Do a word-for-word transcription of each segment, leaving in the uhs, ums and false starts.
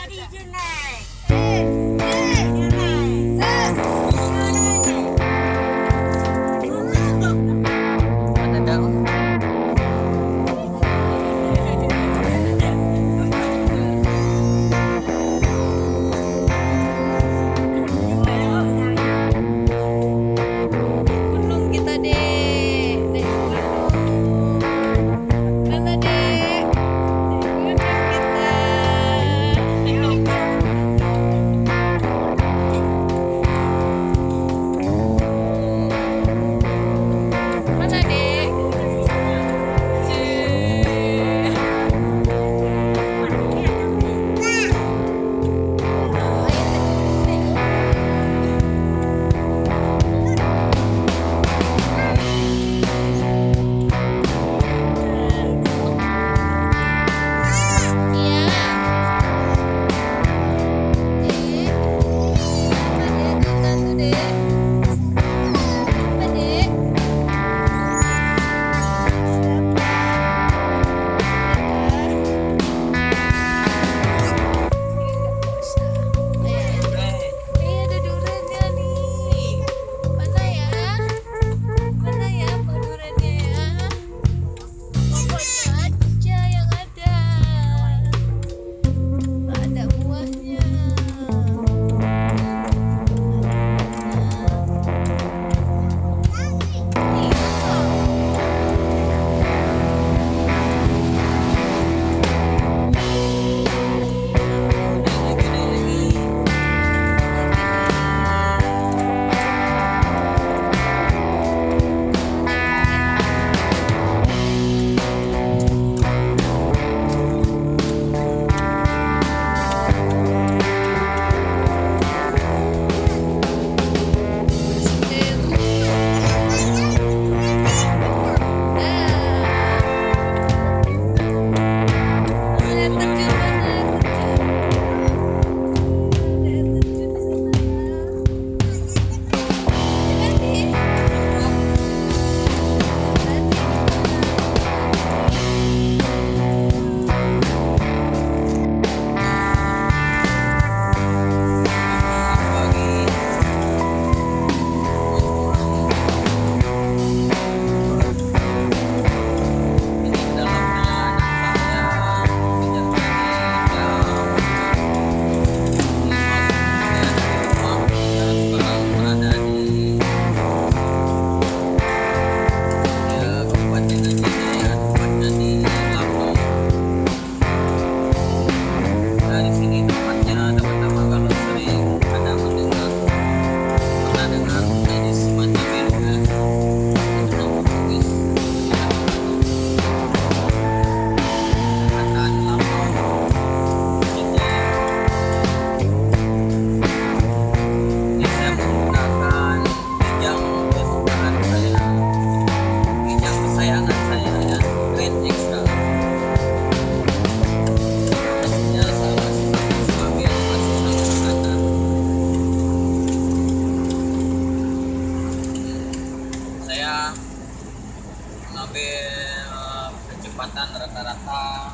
kecepatan rata-rata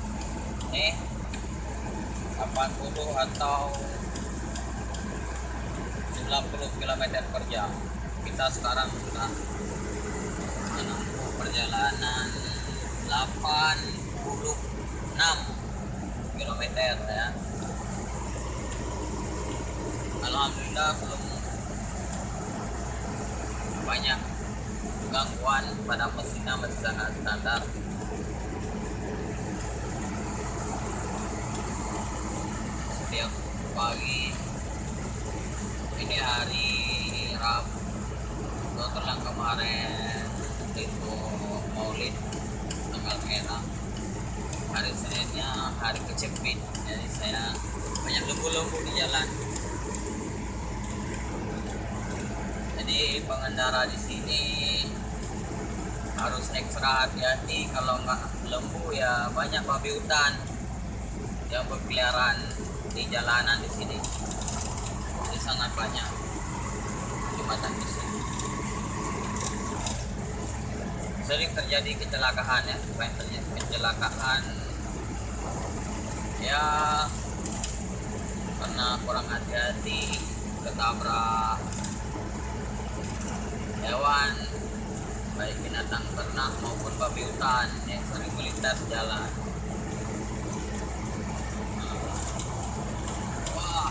nih delapan puluh atau sembilan puluh kilometer per jam. Kita sekarang sudah menempuh perjalanan delapan puluh enam kilometer ya. Alhamdulillah belum banyak gangguan pada mesinnya, masih sangat standar. Setiap pagi, ini hari Rabu, setelah kemarin itu Maulid tanggal merah, hari Seninnya hari kecepit, jadi saya banyak lembu-lembu di jalan. Jadi pengendara di sini harus ekstra hati-hati, kalau nggak lembu ya banyak babi hutan yang berkeliaran di jalanan di sini. Jadi sangat banyak jembatan di sini. Sering terjadi kecelakaan ya, sering terjadi kecelakaan ya karena kurang hati-hati ketabrak hewan, baik binatang ternak maupun babi hutan yang sering melintas jalan. Wah,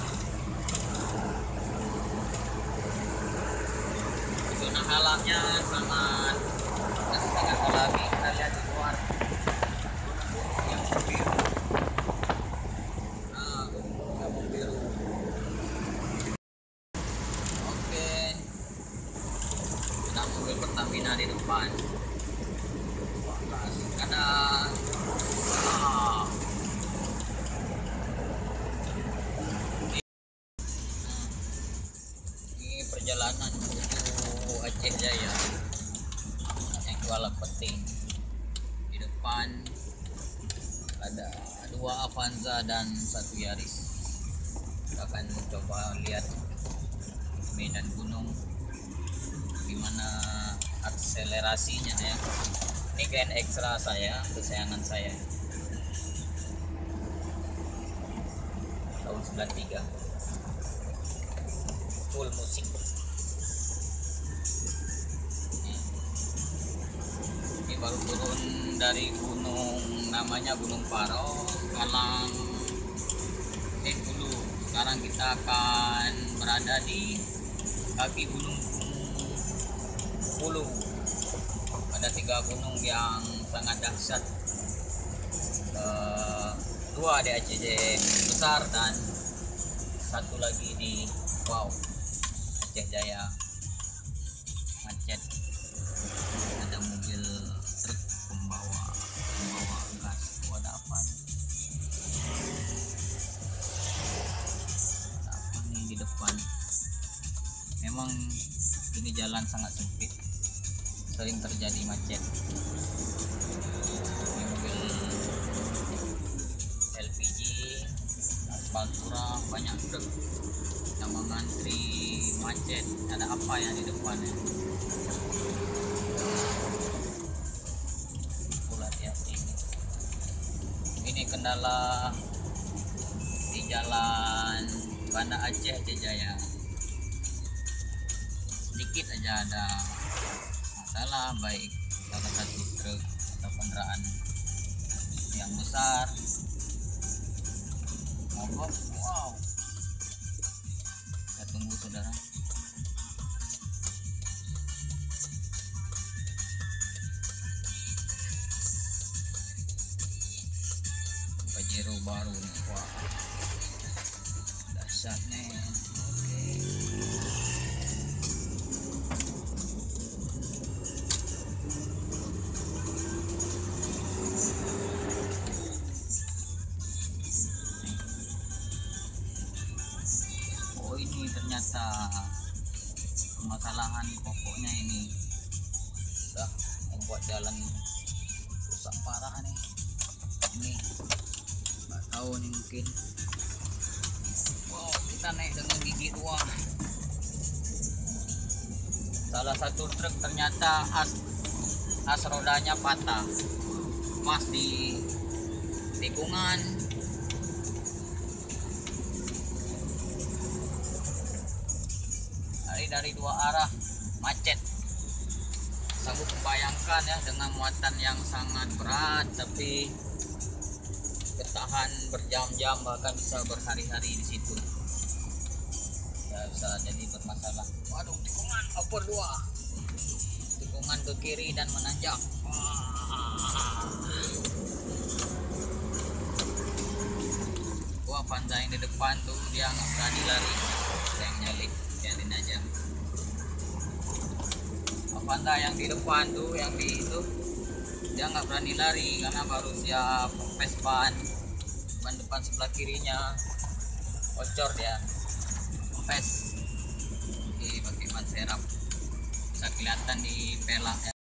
zona alamnya sangat sangat alami. Kita lihat di luar yang biru, nah yang biru. Oke, ada mobil Pertamina di depan. Ada ah. Ini perjalanan menuju Aceh Jaya yang jualan penting. Di depan ada dua Avanza dan satu Yaris. Kita akan coba lihat medan gunung gimana akselerasinya ya. Ini Gen Extra saya, kesayangan saya, tahun sembilan tiga, full musik. Ini baru turun dari gunung, namanya Gunung Paro, Galang Bengkulu. Sekarang kita akan berada di kaki gunung Bengkulu. Ada tiga gunung yang sangat dahsyat, uh, dua di Aceh besar dan satu lagi di wow Aceh Jaya. Macet, ada mobil truk pembawa pembawa gas. Ada apa nih? Ada apa nih di depan? Memang ini jalan sangat sempit, sering terjadi macet. Ini mobil L P G, aspal turah, banyak truk yang mengantri macet. Ada apa ya di depannya? Hati-hati. Ini kendala di jalan Banda Aceh Aceh Jaya. Sedikit aja ada masalah, baik salah satu truk atau kendaraan yang besar mogok. Wow, kita tunggu saudara. Pajero baru nih, wah dahsyat nih. Oke, ini ternyata permasalahan pokoknya ini sudah membuat jalan rusak parah nih. Ini nggak tahu nih, mungkin wow, kita naik dengan gigi dua. Salah satu truk ternyata as as rodanya patah pas di tikungan. Dari dua arah macet. Sanggup membayangkan ya, dengan muatan yang sangat berat tapi bertahan berjam-jam, bahkan bisa berhari-hari di situ. Ya bisa jadi bermasalah. Waduh, tikungan upper dua, tikungan ke kiri dan menanjak. Wah, Avanza yang di depan tuh dia nggak berani lari, yang nyalip, biarin aja. Avanza yang di depan tuh, yang di itu dia nggak berani lari karena baru siap pes ban. Ban depan sebelah kirinya bocor, dia pes di pakai ban serap, bisa kelihatan di pelak ya.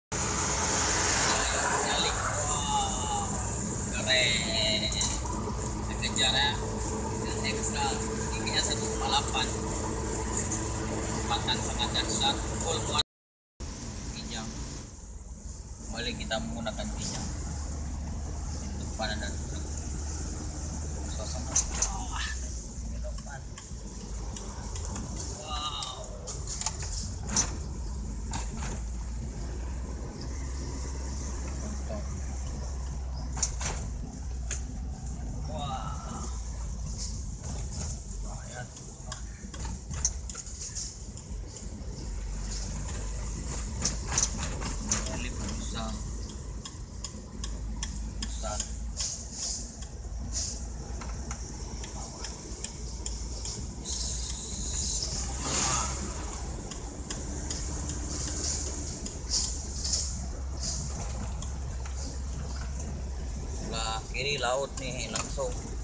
Nyalik, wow, keren. Kejarnya ekstra, tingginya satu koma delapan, kecepatan sangat dahsyat, full muat. Kembali kita menggunakan pisau. Di depan ada truk. Suasana. Oh, kiri laut nih langsung.